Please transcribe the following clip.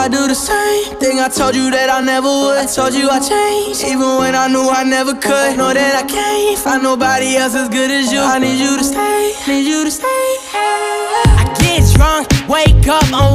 I do the same thing I told you that I never would. I told you I changed, even when I knew I never could. Know that I can't find nobody else as good as you. I need you to stay, need you to stay. I get drunk, wake up, I'm